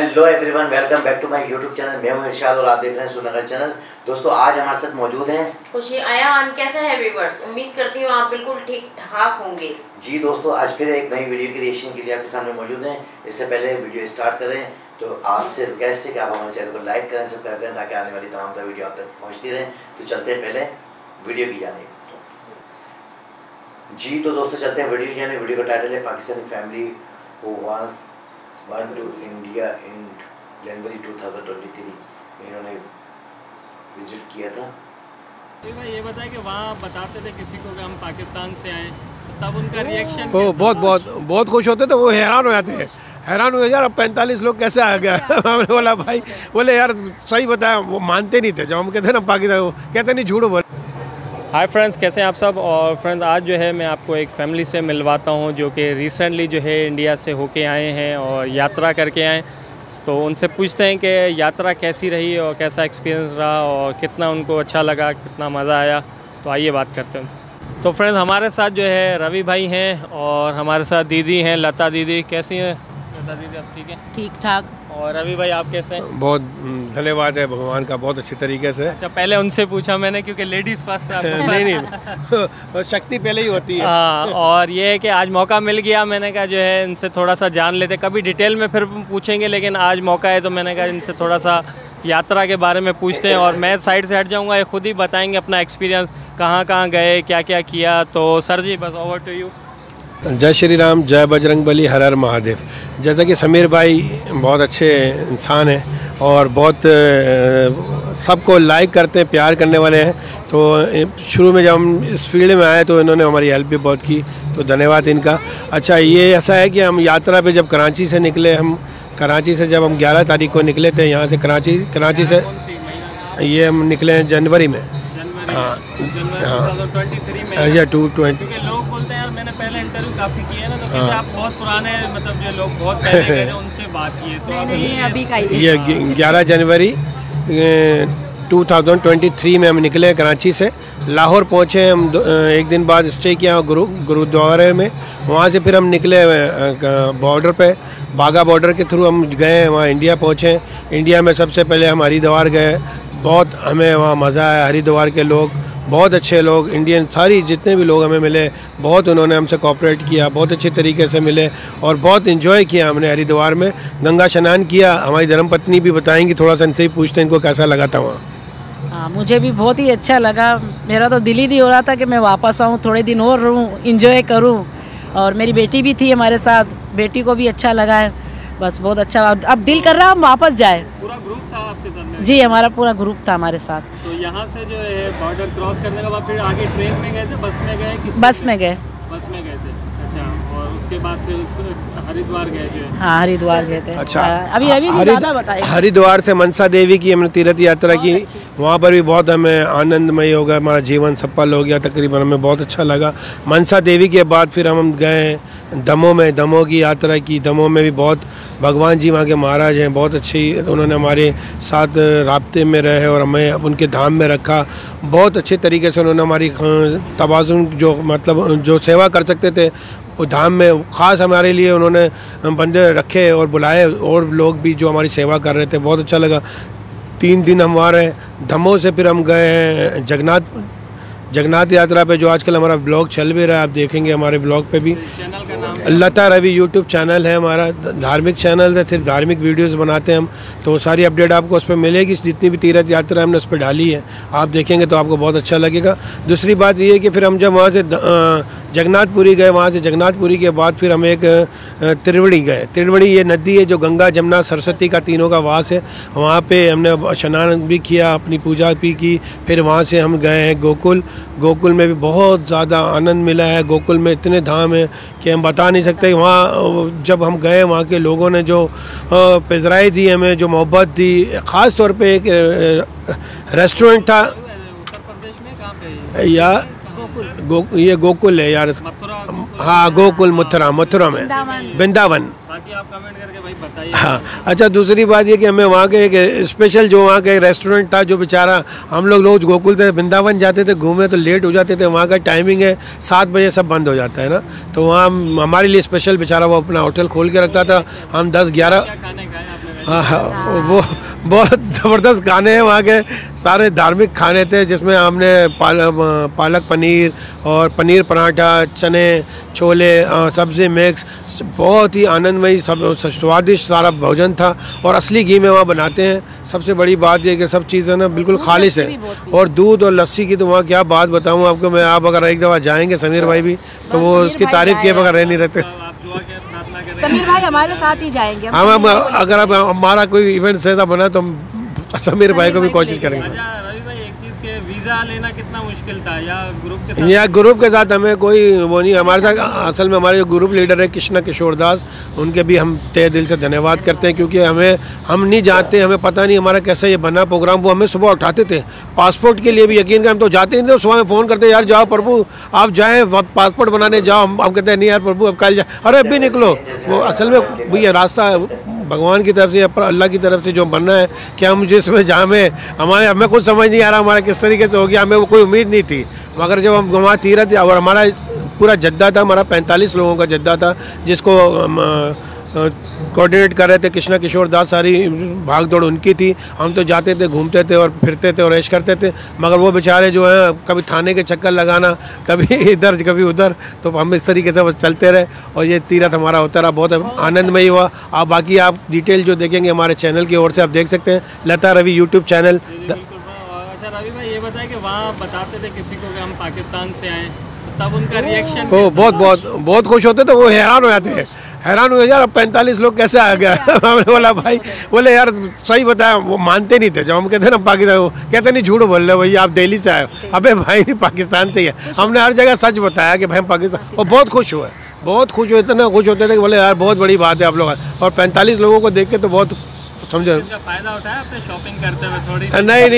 Hello everyone, welcome back to my YouTube channel. मैं हूं इरशाद और आप देख रहे हैं सुनगर चैनल। दोस्तों आज हमारे साथ मौजूद हैं खुशी अयान। कैसे हैं व्यूअर्स? उम्मीद करती हूँ आप बिल्कुल ठीक ठाक होंगे। जी दोस्तों, आज फिर एक नई वीडियो की रिएक्शन के लिए आपके सामने मौजूद हैं। इससे पहले वीडियो स्टार्ट करें तो आपसे रिक्वेस्ट है कि आप हमारे चैनल को लाइक करें, सब्सक्राइब करें ताकि आने वाली तमाम वीडियो आप तक पहुँचती रहें। तो चलते हैं पहले वीडियो की जाने। जी तो दोस्तों चलते हैं वीडियो की जाने। वीडियो का टाइटल है Pakistani family who went to India in January 2023 में इन्होंने विजिट किया था। ये बताए कि वहाँ बताते थे किसी को कि हम पाकिस्तान से आए, तो तब उनका रिएक्शन वो बहुत खुश होते थे। वो हैरान हो जाते हैं, हैरान हुए यार अब 45 लोग कैसे आ गया। हमने बोला भाई, बोले यार सही बताया। वो मानते नहीं थे जब हम कहते ना पाकिस्तान, कहते नहीं झूठ बोल। हाय फ्रेंड्स, कैसे हैं आप सब। और फ्रेंड्स आज जो है मैं आपको एक फ़ैमिली से मिलवाता हूं जो कि रिसेंटली जो है इंडिया से होके आए हैं और यात्रा करके आए। तो उनसे पूछते हैं कि यात्रा कैसी रही और कैसा एक्सपीरियंस रहा और कितना उनको अच्छा लगा, कितना मज़ा आया। तो आइए बात करते हैं उनसे। तो फ्रेंड्स हमारे साथ जो है रवि भाई हैं और हमारे साथ दीदी हैं लता दीदी। कैसी हैं लता दीदी? आप ठीक हैं? ठीक ठाक। और रवि भाई आप कैसे हैं? बहुत धन्यवाद है भगवान का, बहुत अच्छी तरीके से। अच्छा, पहले उनसे पूछा मैंने क्योंकि लेडीज़ फर्स्ट। नहीं शक्ति पहले ही होती है। हाँ, और ये है कि आज मौका मिल गया, मैंने कहा जो है इनसे थोड़ा सा जान लेते। कभी डिटेल में फिर पूछेंगे, लेकिन आज मौका है तो मैंने कहा इनसे थोड़ा सा यात्रा के बारे में पूछते हैं। और मैं साइड से हट जाऊँगा, ये खुद ही बताएंगे अपना एक्सपीरियंस, कहाँ कहाँ गए, क्या क्या किया। तो सर जी बस ओवर टू यू। जय श्री राम, जय बजरंगबली, हर हर महादेव। जैसा कि समीर भाई बहुत अच्छे इंसान हैं और बहुत सबको लाइक करते हैं, प्यार करने वाले हैं। तो शुरू में जब हम इस फील्ड में आए तो इन्होंने हमारी हेल्प भी बहुत की, तो धन्यवाद इनका। अच्छा, ये ऐसा है कि हम यात्रा पे जब कराची से निकले, कराची से जब हम 11 तारीख को निकले थे यहाँ से कराची से, ये हम निकले हैं जनवरी में। हाँ हाँ, 2023 लोग बोलते हैं यार, मैंने पहले इंटरव्यू काफ़ी किए ना, तो आप बहुत पुराने, मतलब जो लोग बहुत पहले गए थे उनसे बात की तो नहीं, अभी का ये 11 जनवरी 2023 में हम निकले कराची से। लाहौर पहुँचे हम, एक दिन बाद स्टे किया गुरुद्वारे में। वहाँ से फिर हम निकले बॉर्डर पे, बाघा बॉर्डर के थ्रू हम गए, वहाँ इंडिया पहुँचे। इंडिया में सबसे पहले हम हरिद्वार गए। बहुत हमें वहाँ मज़ा आया। हरिद्वार के लोग बहुत अच्छे लोग, इंडियन सारी जितने भी लोग हमें मिले, बहुत उन्होंने हमसे कोऑपरेट किया, बहुत अच्छे तरीके से मिले और बहुत एंजॉय किया हमने हरिद्वार में। गंगा स्नान किया। हमारी धर्मपत्नी भी बताएंगी, थोड़ा सा इनसे ही पूछते हैं इनको कैसा लगा था वहाँ। हाँ, मुझे भी बहुत ही अच्छा लगा। मेरा तो दिल ही नहीं हो रहा था कि मैं वापस आऊँ, थोड़े दिन और रहूँ, इंजॉय करूँ। और मेरी बेटी भी थी हमारे साथ, बेटी को भी अच्छा लगा है। बस बहुत अच्छा। अब दिल कर रहा हम वापस जाए। पूरा ग्रुप था आपके साथ में? जी, हमारा पूरा ग्रुप था हमारे साथ। तो यहाँ से जो है बॉर्डर क्रॉस करने के बाद फिर आगे ट्रेन में गए थे, बस में गए? बस में गए। बस में गए थे। अच्छा, और उसके बाद फिर हरिद्वार गए थे? हाँ, हरिद्वार गए थे। अच्छा, अभी ज़्यादा बताइए। हरिद्वार से मनसा देवी की हमने तीर्थ यात्रा की। वहाँ पर भी बहुत हमें आनंदमय हो गया, हमारा जीवन सफल हो गया तकरीबन। हमें बहुत अच्छा लगा। मनसा देवी के बाद फिर हम गए दमोह में, दमोह की यात्रा की। दमोह में भी बहुत भगवान जी वहाँ के महाराज हैं, बहुत अच्छी, उन्होंने हमारे साथ राब्ते में रहे और हमें उनके धाम में रखा। बहुत अच्छे तरीके से उन्होंने हमारी तवाज़ुन जो मतलब जो सेवा कर सकते थे वो धाम में ख़ास हमारे लिए उन्होंने बंदे रखे और बुलाए, और लोग भी जो हमारी सेवा कर रहे थे। बहुत अच्छा लगा। 3 दिन हम वहाँ रहे। दमोह से फिर हम गए हैं जगन्नाथ यात्रा पे, जो आजकल हमारा ब्लॉग चल भी रहा है, आप देखेंगे हमारे ब्लॉग पे भी। चैनल का नाम लता रवि यूट्यूब चैनल है हमारा, धार्मिक चैनल है, सिर्फ धार्मिक वीडियोस बनाते हैं हम। तो सारी अपडेट आपको उस पर मिलेगी, जितनी भी तीर्थ यात्रा हमने उस पर डाली है, आप देखेंगे तो आपको बहुत अच्छा लगेगा। दूसरी बात ये है कि फिर हम जब वहाँ से जगन्नाथपुरी गए, वहाँ से जगन्नाथपुरी के बाद फिर हम एक त्रिवेणी गए। त्रिवेणी ये नदी है जो गंगा जमुना सरस्वती का तीनों का वास है। वहाँ पे हमने स्नान भी किया, अपनी पूजा भी की। फिर वहाँ से हम गए हैं गोकुल में भी बहुत ज़्यादा आनंद मिला है। गोकुल में इतने धाम हैं कि हम बता नहीं सकते। वहाँ जब हम गए, वहाँ के लोगों ने जो पिज़राई दी हमें, जो मोहब्बत दी, ख़ास तौर पे एक रेस्टोरेंट था। उत्तर प्रदेश में कहाँ पे? या ये गोकुल है यार। हाँ, गोकुल मथुरा में, वृंदावन। बाकी आप कमेंट करके भाई बताइए। हाँ, अच्छा, दूसरी बात ये कि हमें वहाँ के एक स्पेशल जो वहाँ का एक रेस्टोरेंट था, जो बेचारा हम लोग गोकुल से वृंदावन जाते थे घूमने तो लेट हो जाते थे। वहाँ का टाइमिंग है 7 बजे सब बंद हो जाता है ना, तो वहाँ हमारे लिए स्पेशल बेचारा वो अपना होटल खोल के रखता था। हम 10-11 वो बहुत ज़बरदस्त खाने हैं वहाँ के, सारे धार्मिक खाने थे जिसमें हमने पालक पनीर और पनीर पराठा, चने, छोले, सब्ज़ी मिक्स, बहुत ही आनंदमयी, सब स्वादिष्ट सारा भोजन था और असली घी में वहाँ बनाते हैं। सबसे बड़ी बात ये कि सब चीज़ें ना बिल्कुल खालिश है, और दूध और लस्सी की तो वहाँ क्या बात बताऊँ आपको मैं। आप अगर एक दफ़ा जाएंगे समीर भाई भी, तो वो उसकी तारीफ़ किए बगैर रह नहीं रहते। समीर भाई हमारे साथ ही जाएंगे हम अगर अब हमारा कोई इवेंट ऐसा बना तो हम समीर भाई को भी कोशिश करेंगे। रवि भाई, एक चीज़ के वीज़ा लेना कितना मुश्किल था, या ग्रुप के साथ हमें कोई वो नहीं, हमारे साथ असल में हमारे जो ग्रुप लीडर है कृष्णा किशोर दास, उनके भी हम तहे दिल से धन्यवाद करते हैं, क्योंकि हम नहीं जानते, हमें पता नहीं हमारा कैसे ये बना प्रोग्राम। वो हमें सुबह उठाते थे पासपोर्ट के लिए भी, यकीन कर हम तो जाते ही नहीं थे, सुबह में फ़ोन करते यार जाओ प्रभु आप जाएँ पासपोर्ट बनाने जाओ, हम कहते हैं नहीं यार प्रभु अब कल जाए, अरे अब भी निकलो। वो असल में भैया रास्ता भगवान की तरफ से या अल्लाह की तरफ से जो बनना है कि हम जिसमें जहाँ में हमें कुछ समझ नहीं आ रहा हमारा किस तरीके से हो गया, हमें वो कोई उम्मीद नहीं थी। मगर जब हम वहाँ तीरथ, और हमारा पूरा जद्दा था, हमारा 45 लोगों का जद्दा था, जिसको कोऑर्डिनेट कर रहे थे कृष्णा किशोर दास, सारी भाग दौड़ उनकी थी। हम तो जाते थे, घूमते थे और फिरते थे और ऐश करते थे, मगर वो बेचारे जो हैं कभी थाने के चक्कर लगाना, कभी इधर कभी उधर, तो हम इस तरीके से बस चलते रहे और ये तीरथ हमारा होता रहा, बहुत आनंदमयी हुआ। आप बाकी आप डिटेल जो देखेंगे हमारे चैनल की ओर से आप देख सकते हैं, लता रवि यूट्यूब चैनल। अच्छा रवि भाई, ये बताए कि वहाँ बताते थे किसी को कि हम पाकिस्तान से आए, तब उनका रिएक्शन बहुत खुश होते थे, वो हैरान हो जाते हैं, हैरान हुए यार अब 45 लोग कैसे आ गया। हमने बोला भाई, बोले यार सही बताया, वो मानते नहीं थे। जब हम कहते ना पाकिस्तान, कहते नहीं झूठ बोल रहे हो भैया आप दिल्ली से आए हो, अबे भाई नहीं पाकिस्तान से ही है। हमने हर जगह सच बताया कि भाई हम पाकिस्तान, और बहुत खुश हुए, इतना खुश होते थे कि बोले यार बहुत बड़ी बात है आप लोग। और 45 लोगों को देख के तो बहुत समझो फायदा उठाया आपने शॉपिंग करते हुए थोड़ी?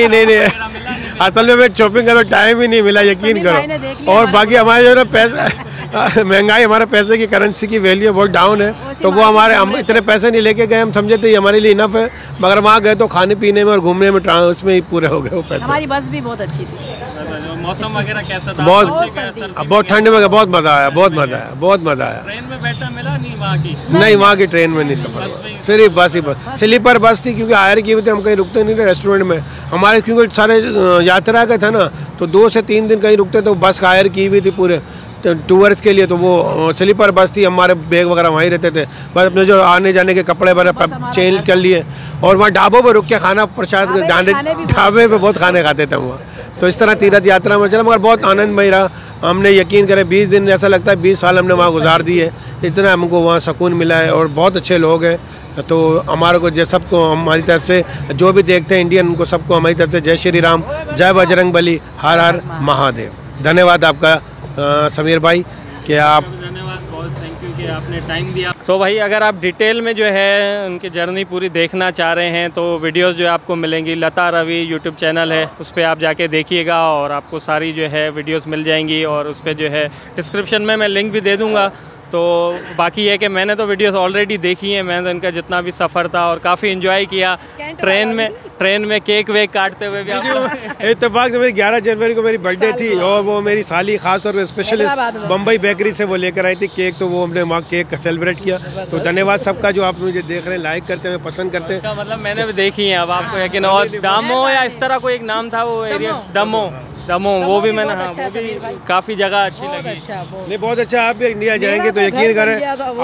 नहीं असल में मैं शॉपिंग का तो टाइम ही नहीं मिला, यकीन करो। और बाकी हमारे जो ना पैसा महंगाई, हमारे पैसे की करेंसी की वैल्यू बहुत डाउन है, तो वो हम इतने पैसे नहीं लेके गए, हम समझे थे हमारे लिए इनफ है, मगर वहाँ गए तो खाने पीने में और घूमने में उसमें ही पूरे हो गए वो पैसे। हमारी बस भी बहुत अच्छी थी। मौसम वगैरह कैसा था? बहुत ठंड में, बहुत मज़ा आया, बहुत मज़ा आया। ट्रेन में बैठना मिला नहीं वहाँ की? नहीं, वहाँ की ट्रेन में नहीं सफर हुआ, सिर्फ बस ही बस स्लीपर बस थी, क्योंकि हायर की हुई थी, हम कहीं रुकते नहीं थे रेस्टोरेंट में हमारे, क्योंकि सारे यात्रा के थे ना, तो 2 से 3 दिन कहीं रुकते तो बस हायर की हुई थी पूरे टूर्स के लिए, तो वो स्लीपर बस थी। हमारे बैग वगैरह वहीं रहते थे, बस अपने जो आने जाने के कपड़े वगैरह चेंज कर लिए, और वहाँ ढाबों पर रुक के खाना प्रसाद ढाबे पे बहुत खाने खाते थे वहाँ। तो इस तरह तीरथ यात्रा में चला, मगर बहुत आनंदमय रहा। हमने यकीन करे 20 दिन, ऐसा लगता है 20 साल हमने वहाँ गुजार दिए, इतना हमको वहाँ सुकून मिला है, और बहुत अच्छे लोग हैं। तो हमारे को सबको हमारी तरफ से जो भी देखते हैं इंडियन, उनको सबको हमारी तरफ से जय श्री राम, जय बजरंग बली, हर हर महादेव। धन्यवाद आपका समीर भाई कि आप, धन्यवाद, बहुत थैंक यू कि आपने टाइम दिया। तो भाई अगर आप डिटेल में जो है उनकी जर्नी पूरी देखना चाह रहे हैं तो वीडियोस जो आपको मिलेंगी, लता रवि यूट्यूब चैनल है, उस पर आप जाके देखिएगा और आपको सारी जो है वीडियोस मिल जाएंगी, और उस पर जो है डिस्क्रिप्शन में मैं लिंक भी दे दूँगा। तो बाकी है कि मैंने तो वीडियोस ऑलरेडी देखी हैं, मैंने तो इनका जितना भी सफ़र था और काफ़ी एंजॉय किया। ट्रेन में केक वेक काटते हुए भी इत्तेफाक से मेरी 11 जनवरी को मेरी बर्थडे थी, और वो मेरी साली खास तौर पर स्पेशलिस्ट बम्बई बेकरी से वो लेकर आई थी केक, तो वो हमने वहाँ केक सेलिब्रेट किया। तो धन्यवाद सबका जो आप मुझे देख रहे हैं, लाइक करते हैं, पसंद करते हैं। मतलब मैंने भी देखी है, अब आपको यकीन। और दामो या इस तरह कोई एक नाम था वो एरिया, दमो, वो भी मैंने, हाँ वो भी काफ़ी जगह अच्छी लगी। नहीं बहुत अच्छा, आप भी इंडिया जाएंगे तो यकीन करें,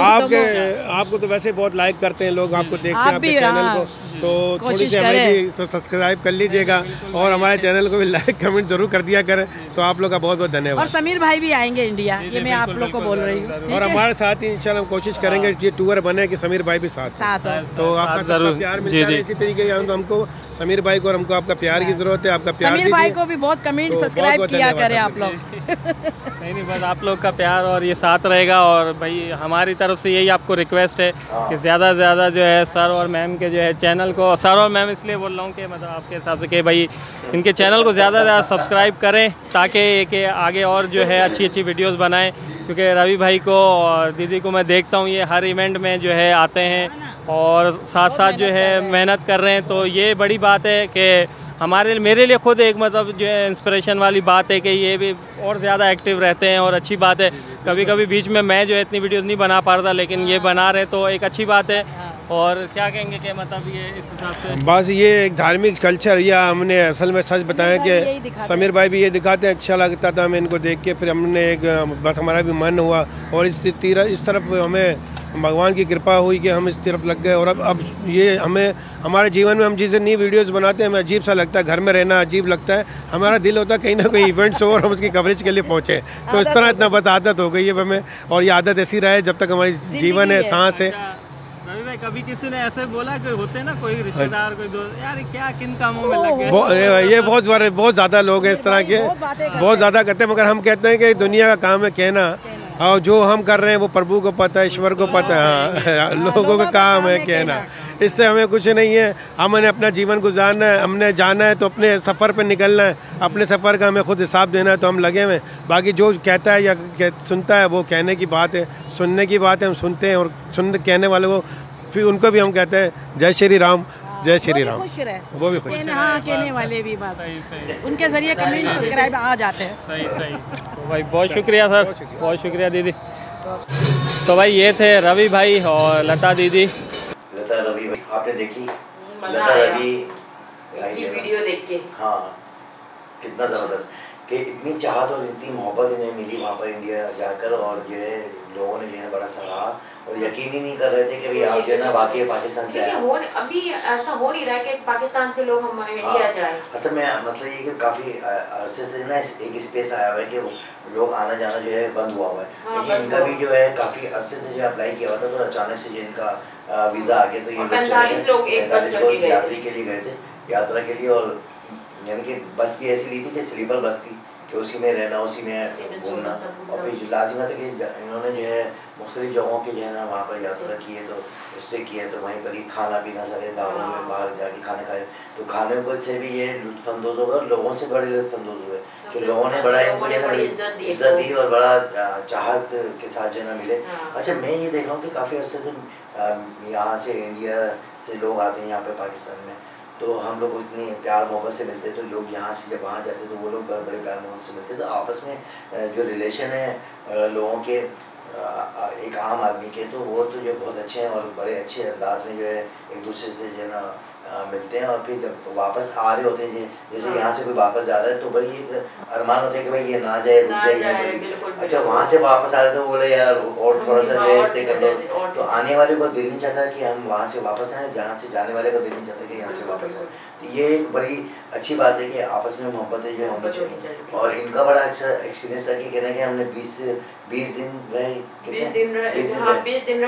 आपको तो वैसे बहुत लाइक करते हैं लोग, आपको देखते हैं आपके चैनल को, तो थोड़ी सी हमें भी सब्सक्राइब कर लीजिएगा और हमारे चैनल को भी लाइक कमेंट जरूर कर दिया करें। तो आप लोग का बहुत बहुत धन्यवाद। और समीर भाई भी आएंगे इंडिया, ये मैं आप लोग को बोल रही हूँ, और हमारे साथ ही इंशाल्लाह हम कोशिश करेंगे ये टूर बने कि समीर भाई भी साथ हो। तो आपका जरूर प्यार मिलता है इसी तरीके से, हमको समीर भाई को और हमको आपका प्यार की जरूरत है, आपका प्यार समीर भाई को भी बहुत कमेंट सब्सक्राइब किया करें आप लोग। नहीं बस आप लोग का प्यार और ये साथ रहेगा। और भाई हमारी तरफ से यही आपको रिक्वेस्ट है कि ज़्यादा से ज़्यादा जो है सर और मैम के जो है चैनल को, सर और मैम इसलिए बोल रहा हूँ कि मतलब आपके हिसाब से कि भाई इनके चैनल को ज़्यादा से ज़्यादा सब्सक्राइब करें, ताकि आगे और जो है अच्छी अच्छी वीडियोस बनाएं। क्योंकि रवि भाई को और दीदी को मैं देखता हूँ, ये हर इवेंट में जो है आते हैं और साथ साथ जो है मेहनत कर रहे हैं। तो ये बड़ी बात है कि मेरे लिए खुद एक मतलब जो है इंस्पिरेशन वाली बात है कि ये भी और ज़्यादा एक्टिव रहते हैं, और अच्छी बात है। कभी कभी बीच में मैं जो है इतनी वीडियोस नहीं बना पा रहा था, लेकिन ये बना रहे तो एक अच्छी बात है। और क्या कहेंगे कि मतलब ये इस हिसाब से बस ये एक धार्मिक कल्चर, या हमने असल में सच बताया कि समीर भाई भी ये दिखाते हैं, अच्छा लगता था हमें इनको देख के। फिर हमने एक बस हमारा भी मन हुआ और इस तरफ हमें भगवान की कृपा हुई कि हम इस तरफ लग गए। और अब ये हमें हमारे जीवन में हम जिसे नई वीडियोस बनाते हैं हमें अजीब सा लगता है, घर में रहना अजीब लगता है। हमारा दिल होता है कहीं ना कहीं इवेंट्स हो और हम उसकी कवरेज के लिए पहुँचे। तो इस तरह इतना बस आदत हो गई है हमें, और ये आदत ऐसी रहे जब तक हमारी जीवन है, सांस है। रवि भाई, कभी किसी ने ऐसे बोला कोई होते हैं ना, कोई रिश्तेदार, कोई दोस्त, यार क्या किन कामों में लग गए? ये बहुत ज़्यादा लोग हैं इस तरह के, बहुत ज़्यादा करते हैं। मगर हम कहते हैं कि दुनिया का काम है कहना, और जो हम कर रहे हैं वो प्रभु को पता है, ईश्वर को पता है। हाँ, लोगों का काम है कहना, इससे हमें कुछ नहीं है। हमने अपना जीवन गुजारना है, हमने जाना है तो अपने सफ़र पे निकलना है, अपने सफ़र का हमें खुद हिसाब देना है। तो हम लगे हुए, बाकी जो कहता है या सुनता है वो कहने की बात है, सुनने की बात है, हम सुनते हैं। और कहने वाले को फिर उनको भी हम कहते हैं जय श्री राम, जय श्री राम। वो भी खुश है। हाँ, कहने वाले भी बात सही उनके जरिए कमेंट सब्सक्राइब आ जाते हैं। सही तो भाई बहुत शुक्रिया सर, बहुत शुक्रिया दीदी। तो भाई ये थे रवि भाई और लता दीदी। लता रवि भाई आपने देखी? मजा लता आया रवि इनकी वीडियो देख के। हाँ, कितना ज़बरदस्त कि इतनी चाहत और इतनी मोहब्बत इन्हें मिली वहाँ पर इंडिया जाकर, और जो है लोगों ने जो है बड़ा सराहा और यकीन ही नहीं कर रहे थे कि भाई आप जो है ना वाकई पाकिस्तान से आए। अभी ऐसा हो नहीं रहा है कि पाकिस्तान से लोग हम इंडिया जाएं। असल में मसला ये कि काफ़ी अरसे से ना एक स्पेस आया हुआ है कि लोग आना जाना जो है बंद हुआ हुआ है। लेकिन इनका भी जो है काफ़ी अरसे से जो अप्लाई किया हुआ था, तो अचानक से जो इनका वीज़ा आ गया तो ये 45 लोग एक बस करके गए यात्री के लिए गए थे, यात्रा के लिए। और यानी कि बस भी ऐसी ली थी कि स्लीपर बस थी कि उसी में रहना, उसी में घूमना। और फिर लाजिमत है कि इन्होंने जो है मुख्तलिफ जगहों के जो है ना वहाँ पर यात्रा की है, तो स्टे किए, तो वहीं पर ही खाना पीना सके, दावों में बाहर जाके खाने खाए। तो खाने को से भी ये लुत्फानंदोज़ होगा, लोगों से बड़े लुत्फानंदोज़ हुए कि लोगों ने बड़ा इनको जो है ना इज्जत दी और बड़ा चाहत के साथ जो है ना मिले। अच्छा, मैं ये देख रहा हूँ कि काफ़ी अर्से से यहाँ से इंडिया से लोग आते हैं यहाँ पे पाकिस्तान में, तो हम लोग इतनी प्यार मोहब्बत से मिलते, तो लोग यहाँ से जब वहाँ जाते तो वो लोग बड़े प्यार मोहब्बत से मिलते। तो आपस में जो रिलेशन है लोगों के एक आम आदमी के, तो वो तो जो बहुत अच्छे हैं और बड़े अच्छे अंदाज में जो है एक दूसरे से जो है ना मिलते हैं। और फिर जब वापस आ रहे होते हैं, जैसे यहाँ से कोई वापस जा रहा है तो बड़ी एक अरमान होते हैं कि भाई ये ना जाए, रुक जाए। अच्छा, वहाँ से वापस आ रहे तो बोले यार और थोड़ा सा जो स्टे कर लो। तो आने वाले को दिल नहीं चाहता कि हम वहाँ से वापस आएँ, जहाँ से जाने वाले को दिल नहीं चाहता कि यहाँ से वापस आए। तो ये एक बड़ी अच्छी बात है कि आपस में मोहब्बत जो होनी चाहिए। और इनका बड़ा अच्छा एक्सपीरियंस था कि कहना कि हमने 20 दिन रहे, 20 दिन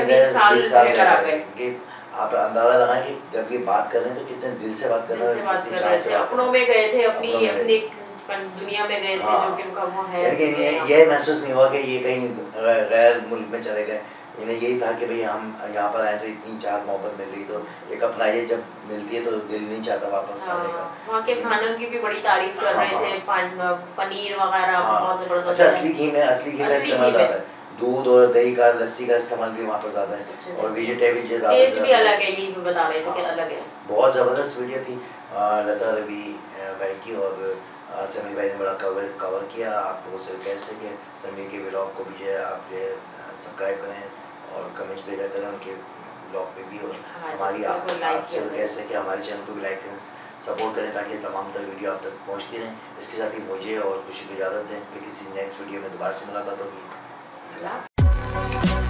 रहे। आप अंदाजा लगाएं कि जब ये बात कर रहे हैं तो कितने दिल से बात कर रहे हैं, अपनों में गए थे, अपनी दुनिया में गए थे, जो कि उनका वो है। ये महसूस नहीं हुआ कि ये कहीं गैर मुल्क में चले गए। इन्हें यही था कि भाई हम यहाँ पर आए तो इतनी चाहत मोहब्बत मिल रही, तो एक अपना ये जब मिलती है तो दिल नहीं चाहता वापस आने का। वहाँ के खानों की भी बड़ी तारीफ कर रहे थे, पनीर वगैरह बहुत जबरदस्त। अच्छा, असली घी में इस्तेमाल ज़्यादा है, दूध और दही का, लस्सी का इस्तेमाल भी वहाँ पर ज़्यादा है, और वेजिटेबल टेस्ट भी अलग है, ये भी बता रहे थे कि अलग है। बहुत ज़बरदस्त वीडियो थी लता रवि भाई की, और समीर भाई ने बड़ा कवर किया। आप लोगों से रिक्वेस्ट है कि समीर के व्लॉग को भी जो है आप जो है सब्सक्राइब करें और कमेंट्स भेजा करें उनके ब्लॉग पे भी। और हमारी आपसे रिक्वेस्ट है कि हमारे चैनल को भी लाइक करें, सपोर्ट करें, ताकि तमाम तर वीडियो आप तक पहुँचती रहें। इसके साथ ही मुझे और खुशी को इजाज़त दें, फिर किसी नेक्स्ट वीडियो में दोबारा से मुलाकात होगी।